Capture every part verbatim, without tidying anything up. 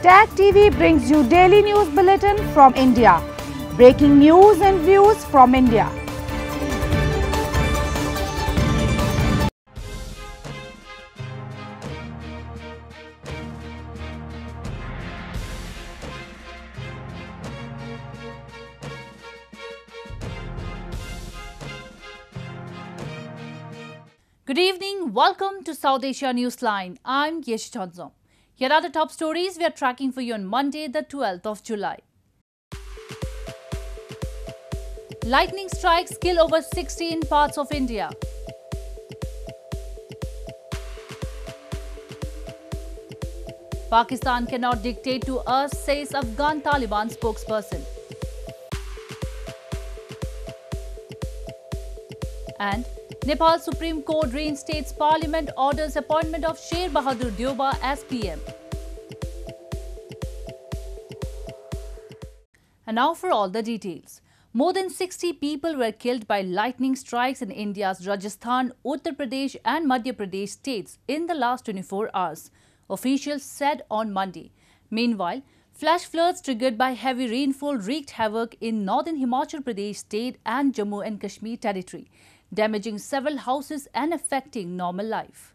Tag T V brings you daily news bulletin from India. Breaking news and views from India. Good evening. Welcome to South Asia Newsline. I'm Yeshi Chonzo. Here are the top stories we are tracking for you on Monday, the twelfth of July. Lightning strikes kill over sixty in parts of India. Pakistan cannot dictate to us, says Afghan Taliban spokesperson. And Nepal Supreme Court reinstates Parliament, orders appointment of Sher Bahadur Deuba as P M. And now for all the details. More than sixty people were killed by lightning strikes in India's Rajasthan, Uttar Pradesh and Madhya Pradesh states in the last twenty-four hours, officials said on Monday. Meanwhile, flash floods triggered by heavy rainfall wreaked havoc in northern Himachal Pradesh state and Jammu and Kashmir territory, damaging several houses and affecting normal life.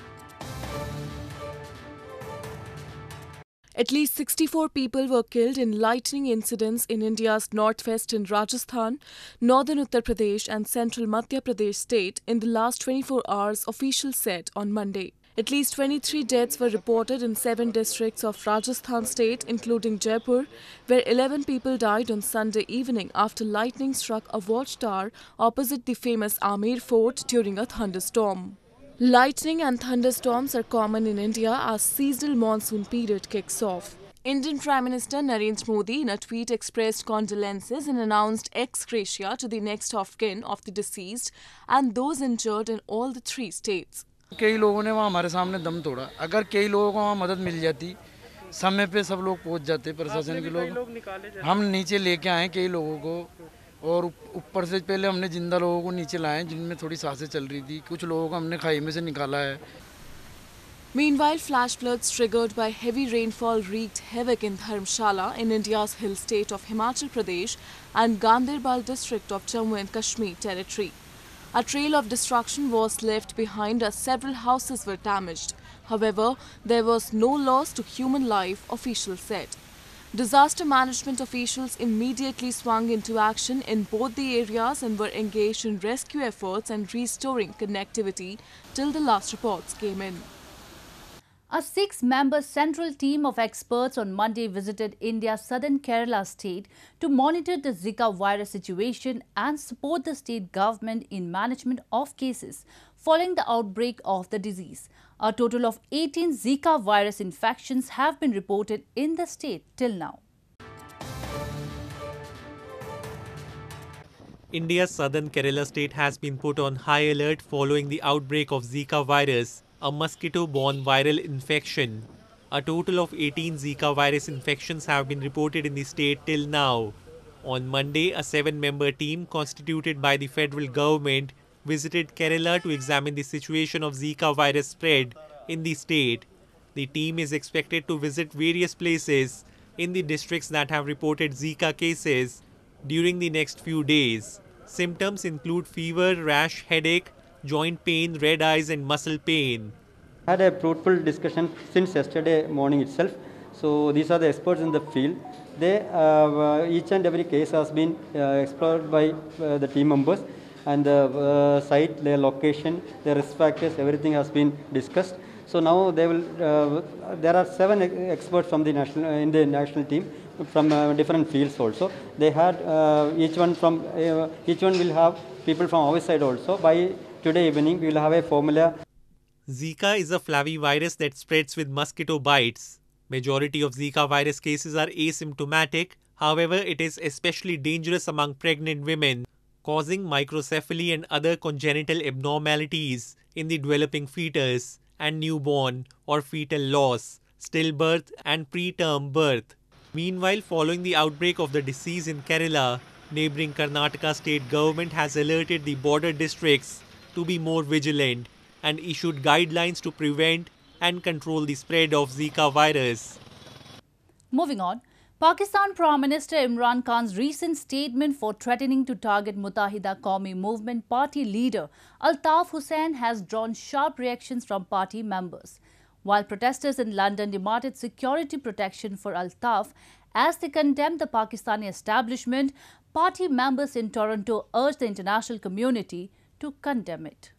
At least sixty-four people were killed in lightning incidents in India's northwest in Rajasthan, northern Uttar Pradesh and central Madhya Pradesh state in the last twenty-four hours, officials said on Monday. At least twenty-three deaths were reported in seven districts of Rajasthan state, including Jaipur, where eleven people died on Sunday evening after lightning struck a watchtower opposite the famous Amer Fort during a thunderstorm. Lightning and thunderstorms are common in India as seasonal monsoon period kicks off. Indian Prime Minister Narendra Modi in a tweet expressed condolences and announced ex gratia to the next of kin of the deceased and those injured in all the three states. कई लोगों ने वहाँ हमारे सामने दम तोड़ा. अगर कई लोगों को वहाँ मदद मिल जाती, समय पे सब लोग पहुँच जाते, प्रशासन के लोग. हम नीचे लेके आए कई लोगों को और ऊपर से पहले हमने जिंदा लोगों को नीचे लाए जिनमें थोड़ी सांसें चल रही थी. कुछ लोगों को हमने खाई में से निकाला है. Meanwhile, flash floods triggered by heavy rainfall wreaked havoc in Dharamshala in India's hill state of Himachal Pradesh and Ganderbal district of Jammu and Kashmir territory. A trail of destruction was left behind as several houses were damaged. However, there was no loss to human life, officials said. Disaster management officials immediately swung into action in both the areas and were engaged in rescue efforts and restoring connectivity till the last reports came in. A six-member central team of experts on Monday visited India's southern Kerala state to monitor the Zika virus situation and support the state government in management of cases following the outbreak of the disease. A total of eighteen Zika virus infections have been reported in the state till now. India's southern Kerala state has been put on high alert following the outbreak of Zika virus, a mosquito-borne viral infection. A total of eighteen Zika virus infections have been reported in the state till now. On Monday, a seven-member team constituted by the federal government visited Kerala to examine the situation of Zika virus spread in the state. The team is expected to visit various places in the districts that have reported Zika cases during the next few days. Symptoms include fever, rash, headache, joint pain, red eyes and muscle pain. I had a fruitful discussion since yesterday morning itself. So these are the experts in the field. They, uh, each and every case has been uh, explored by uh, the team members, and the uh, site, their location, their risk factors, everything has been discussed. So now they will. Uh, there are seven experts from the national uh, in the national team from uh, different fields also. They had uh, each one from uh, each one will have people from our side also. By today evening, we will have a formula. Zika is a flavivirus that spreads with mosquito bites. Majority of Zika virus cases are asymptomatic. However, it is especially dangerous among pregnant women, causing microcephaly and other congenital abnormalities in the developing fetus and newborn or fetal loss, stillbirth and preterm birth. Meanwhile, following the outbreak of the disease in Kerala, neighbouring Karnataka state government has alerted the border districts to be more vigilant and issued guidelines to prevent and control the spread of Zika virus. Moving on, Pakistan Prime Minister Imran Khan's recent statement for threatening to target Muttahida Qawmi Movement party leader Altaf Hussain has drawn sharp reactions from party members. While protesters in London demanded security protection for Altaf as they condemned the Pakistani establishment, party members in Toronto urged the international community to condemn it.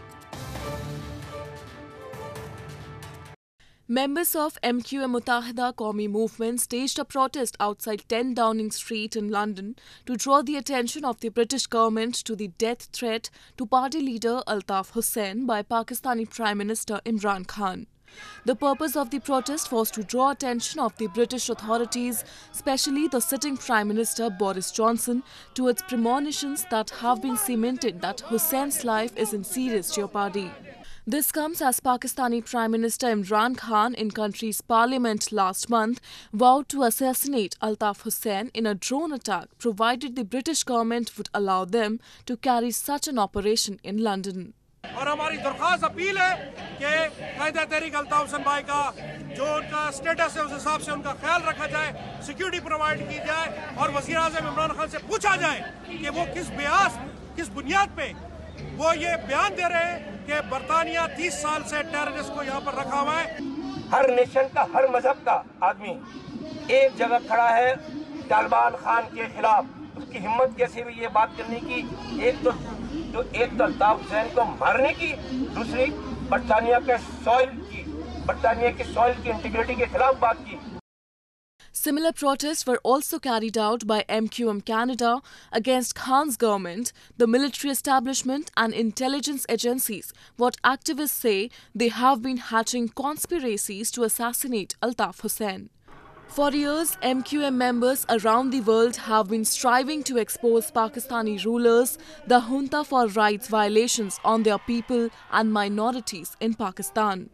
Members of M Q M Muttahida Qawmi Movement staged a protest outside ten Downing Street in London to draw the attention of the British government to the death threat to party leader Altaf Hussain by Pakistani Prime Minister Imran Khan. The purpose of the protest was to draw attention of the British authorities, especially the sitting Prime Minister Boris Johnson, towards premonitions that have been cemented that Hussein's life is in serious jeopardy. This comes as Pakistani Prime Minister Imran Khan in country's parliament last month vowed to assassinate Altaf Hussain in a drone attack provided the British government would allow them to carry such an operation in London. और हमारी दरख्वास्त appeal है कि कायदा तहरीक अल्ताफ हुसैन भाई का जो उनका स्टेटस है उस हिसाब से उनका ख्याल रखा जाए, सिक्योरिटी प्रोवाइड की जाए और वज़ीर आज़म इमरान खान से पूछा जाए कि वो किस ब्यास किस बुनियाद पे वो ये बयान दे रहे हैं कि बरतानिया तीस साल से टेररिस्ट को यहाँ पर रखा हुआ है। हर नेशन का, हर मजहब का आदमी एक जगह खड़ा है तालिबान खान के खिलाफ। उसकी हिम्मत कैसे हुई ये बात करने की? एक तो तो एक तो अल्ताफ हुसैन को मारने की, दूसरी बरतानिया के सॉइल की बरतानिया की सॉइल की इंटीग्रिटी के खिलाफ बात की। Similar protests were also carried out by M Q M Canada against Khan's government, the military establishment and intelligence agencies. What activists say, they have been hatching conspiracies to assassinate Altaf Hussain. For years, M Q M members around the world have been striving to expose Pakistani rulers, the junta for rights violations on their people and minorities in Pakistan.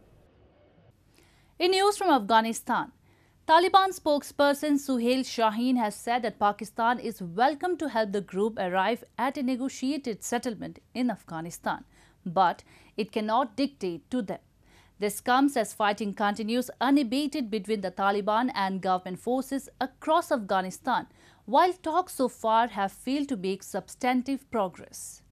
In news from Afghanistan, Taliban spokesperson Suhail Shaheen has said that Pakistan is welcome to help the group arrive at a negotiated settlement in Afghanistan, but it cannot dictate to them. This comes as fighting continues unabated between the Taliban and government forces across Afghanistan, while talks so far have failed to make substantive progress.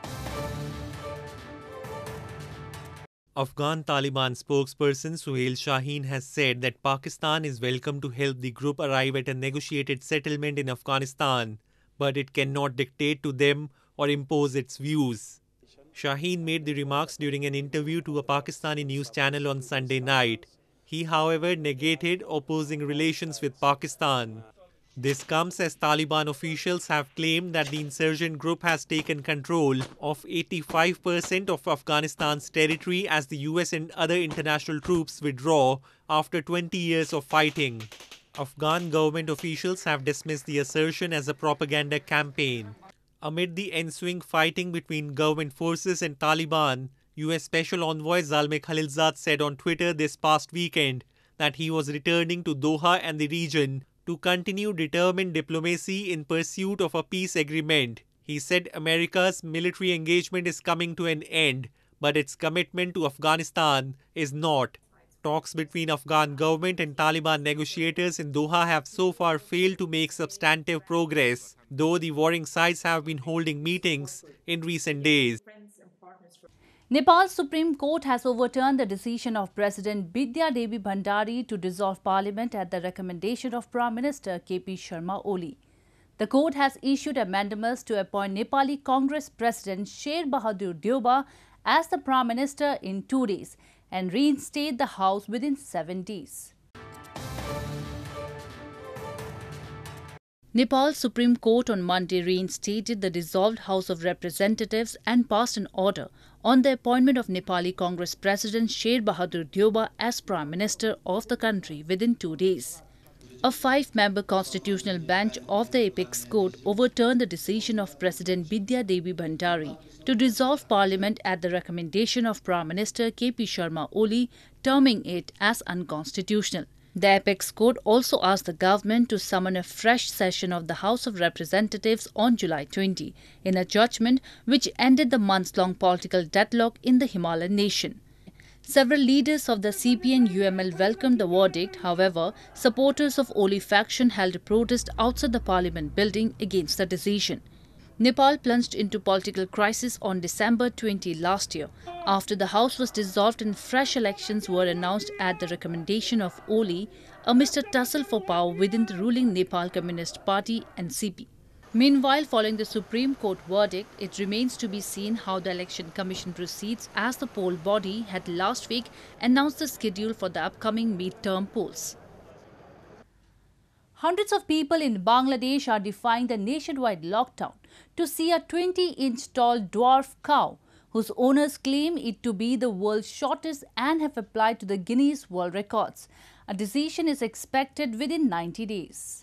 Afghan Taliban spokesperson Suhail Shaheen has said that Pakistan is welcome to help the group arrive at a negotiated settlement in Afghanistan, but it cannot dictate to them or impose its views. Shaheen made the remarks during an interview to a Pakistani news channel on Sunday night. He, however, negated opposing relations with Pakistan. This comes as Taliban officials have claimed that the insurgent group has taken control of eighty-five percent of Afghanistan's territory as the U S and other international troops withdraw after twenty years of fighting. Afghan government officials have dismissed the assertion as a propaganda campaign. Amid the ensuing fighting between government forces and Taliban, U S Special Envoy Zalmay Khalilzad said on Twitter this past weekend that he was returning to Doha and the region to continue determined diplomacy in pursuit of a peace agreement. He said America's military engagement is coming to an end, but its commitment to Afghanistan is not. Talks between Afghan government and Taliban negotiators in Doha have so far failed to make substantive progress, though the warring sides have been holding meetings in recent days. Nepal's Supreme Court has overturned the decision of President Bidya Devi Bhandari to dissolve parliament at the recommendation of Prime Minister K P Sharma Oli. The court has issued a mandamus to appoint Nepali Congress President Sher Bahadur Deuba as the Prime Minister in two days and reinstate the House within seven days. Nepal's Supreme Court on Monday reinstated the dissolved House of Representatives and passed an order on the appointment of Nepali Congress President Sher Bahadur Deuba as Prime Minister of the country within two days. A five-member constitutional bench of the Apex Court overturned the decision of President Bidya Devi Bhandari to dissolve Parliament at the recommendation of Prime Minister K P Sharma Oli, terming it as unconstitutional. The Apex Court also asked the government to summon a fresh session of the House of Representatives on July twentieth in a judgment which ended the months-long political deadlock in the Himalayan nation. Several leaders of the C P and U M L welcomed the verdict. However, supporters of Oli faction held a protest outside the parliament building against the decision. Nepal plunged into political crisis on December twentieth last year, after the House was dissolved and fresh elections were announced at the recommendation of Oli, amidst a tussle for power within the ruling Nepal Communist Party N C P. Meanwhile, following the Supreme Court verdict, it remains to be seen how the Election Commission proceeds, as the poll body had last week announced the schedule for the upcoming mid-term polls. Hundreds of people in Bangladesh are defying the nationwide lockdown to see a twenty-inch tall dwarf cow, whose owners claim it to be the world's shortest and have applied to the Guinness World Records. A decision is expected within ninety days.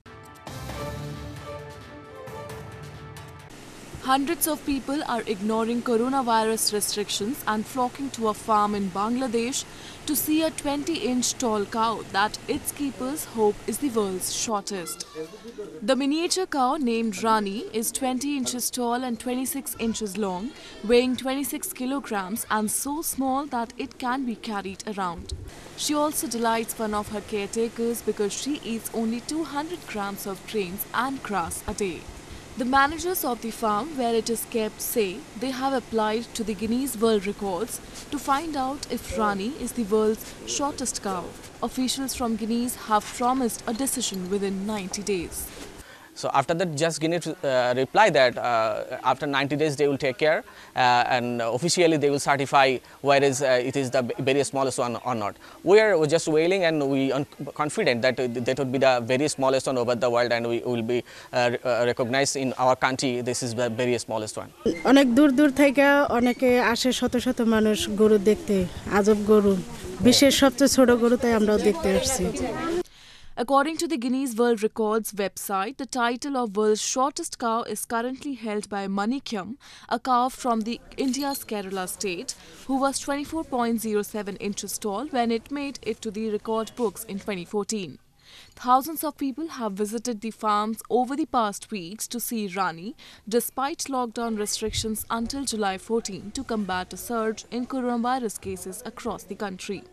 Hundreds of people are ignoring coronavirus restrictions and flocking to a farm in Bangladesh to see a twenty-inch tall cow that its keepers hope is the world's shortest. The miniature cow, named Rani, is twenty inches tall and twenty-six inches long, weighing twenty-six kilograms and so small that it can be carried around. She also delights one of her caretakers because she eats only two hundred grams of grains and grass a day. The managers of the farm where it is kept say they have applied to the Guinness World Records to find out if Rani is the world's shortest cow. Officials from Guinness have promised a decision within ninety days. So after that, just Guinness uh, reply that uh, after ninety days they will take care uh, and officially they will certify whether uh, it is the very smallest one or not. We are just wailing and we are confident that uh, that would be the very smallest one over the world and we will be uh, uh, recognized in our country. This is the very smallest one. অনেক দূর দূর থেকে অনেকে আসে শত শত মানুষ গরু দেখতে আজব গরু বিশ্বের সবচেয়ে ছোট গরু তাই আমরাও দেখতে আসছি। According to the Guinness World Records website, the title of world's shortest cow is currently held by Manikyam, a cow from the India's Kerala state, who was twenty-four point zero seven inches tall when it made it to the record books in twenty fourteen. Thousands of people have visited the farms over the past weeks to see Rani, despite lockdown restrictions until July fourteenth to combat a surge in coronavirus cases across the country.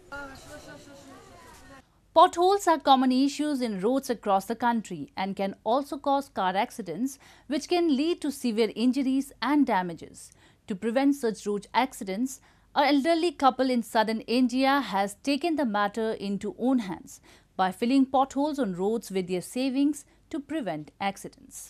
Potholes are common issues in roads across the country and can also cause car accidents, which can lead to severe injuries and damages. To prevent such road accidents, an elderly couple in southern India has taken the matter into own hands by filling potholes on roads with their savings to prevent accidents.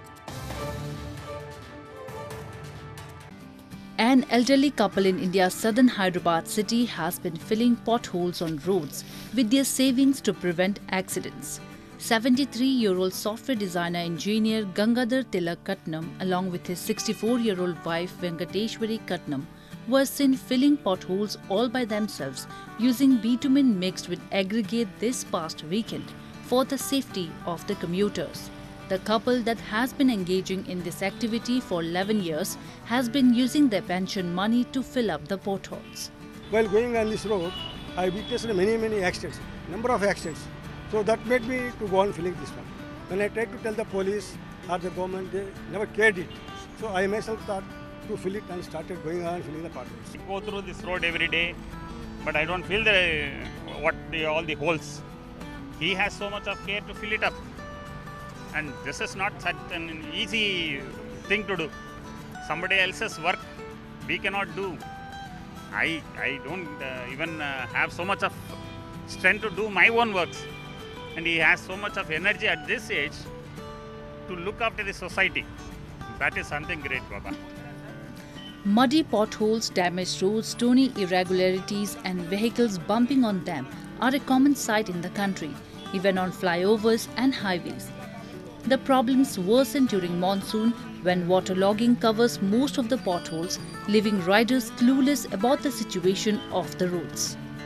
An elderly couple in India's southern Hyderabad city has been filling potholes on roads with their savings to prevent accidents. seventy-three-year-old software designer engineer Gangadhar Tilak Katnam, along with his sixty-four-year-old wife Venkateshwari Katnam, were seen filling potholes all by themselves using bitumen mixed with aggregate this past weekend for the safety of the commuters. The couple that has been engaging in this activity for eleven years has been using their pension money to fill up the potholes. While going on this road, I witnessed many, many accidents, number of accidents. So that made me to go on filling this one. When I tried to tell the police or the government, they never cared it. So I myself thought to fill it and started going on filling the potholes. I go through this road every day, but I don't feel the what the, all the holes. He has so much of care to fill it up. And this is not such an easy thing to do. Somebody else's work we cannot do. I, I don't uh, even uh, have so much of strength to do my own works. And he has so much of energy at this age to look after the society. That is something great, Baba. Muddy potholes, damaged roads, stony irregularities and vehicles bumping on them are a common sight in the country, even on flyovers and highways. The problems worsen during monsoon when waterlogging covers most of the potholes, leaving riders clueless about the situation of the roads.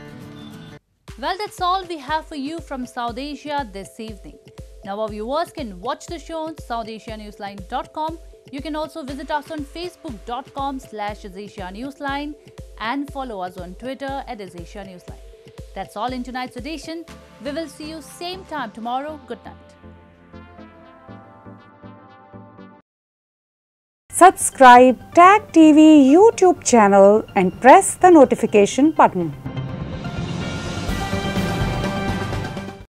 Well, that's all we have for you from South Asia this evening. Now our viewers can watch the show on south asia newsline dot com. You can also visit us on facebook dot com slash azasia newsline and follow us on Twitter at azasia newsline. That's all in tonight's edition. We will see you same time tomorrow. Good night. Subscribe Tag T V YouTube channel and press the notification button.